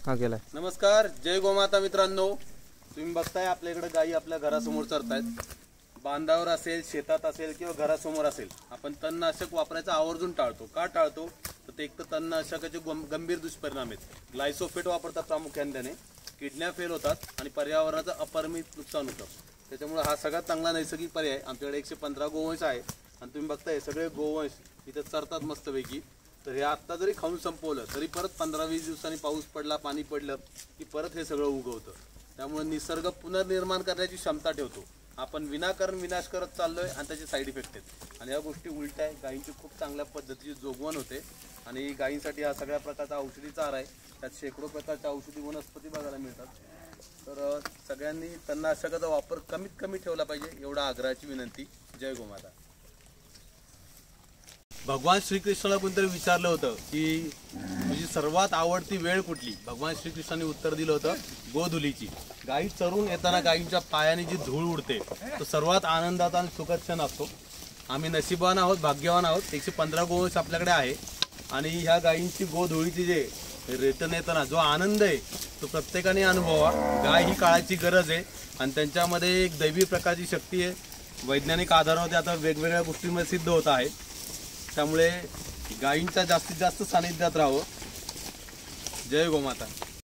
हा केलाय। नमस्कार, जय गोमाता मित्रांनो। तुम्ही बघताय आपल्याकडे गायी आपल्या घरासमोर चरतायत। बांधावर असेल, शेतात असेल किंवा घरासमोर असेल, आपण तणनाशक वापरायचा आवर्जून टाळतो। का टाळतो तर ते एक तर तणनाशकाचे गंभीर दुष्परिणाम आहेत। ग्लायसोफेट वापरतात प्रामुख्याने, त्याने किडन्या फेल होतात आणि पर्यावरणाचं अपरिमित नुकसान होतं। त्याच्यामुळे हा सगळ्यात चांगला नैसर्गिक पर्याय। आमच्याकडे 115 गोवंश आहे आणि तुम्ही बघताय सगळे गोवंश इथे चरतात मस्तपैकी। तर हे आत्ता जरी खाऊन संपवलं तरी परत 15-20 दिवसांनी पाऊस पडला, पाणी पडलं की परत हे सगळं उगवतं। त्यामुळे निसर्ग पुनर्निर्माण करण्याची क्षमता ठेवतो। आपण विनाकारण विनाश करत चाललोय आणि त्याचे साईड इफेक्ट आहेत आणि या गोष्टी उलट आहे। गायींची खूप चांगल्या पद्धतीची जोगवण होते आणि गायींसाठी हा सगळ्या प्रकारचा औषधी चारा आहे। त्यात शेकडो प्रकारच्या औषधी वनस्पती बघायला मिळतात। तर सगळ्यांनी तणनाशकाचा वापर कमीत कमी ठेवला पाहिजे, एवढा आग्रहाची विनंती। जय गोमाता। भगवान श्रीकृष्णाला कोणतरी विचारलं होतं की तुझी सर्वात आवडती वेळ कुठली। भगवान श्रीकृष्णाने उत्तर दिलं होतं गोधुलीची। गायी चरून येताना गायींच्या पायाने जी धूळ उडते तो सर्वात आनंदाचा आणि सुखद क्षण असतो। आम्ही नशीबवान आहोत, भाग्यवान आहोत। 115 गोवंश आपल्याकडे आहे आणि ह्या गायींची गोधुळीची जे रिटर्न येताना जो आनंद आहे तो प्रत्येकाने अनुभवा। गाय ही काळाची गरज आहे आणि त्यांच्यामध्ये एक दैवी प्रकारची शक्ती आहे। वैज्ञानिक आधारावर आता वेगवेगळ्या गोष्टींमध्ये सिद्ध होत आहे। त्यामुळे गायींच्या जास्तीत जास्त सानिध्यात राहावं। जय गोमाता।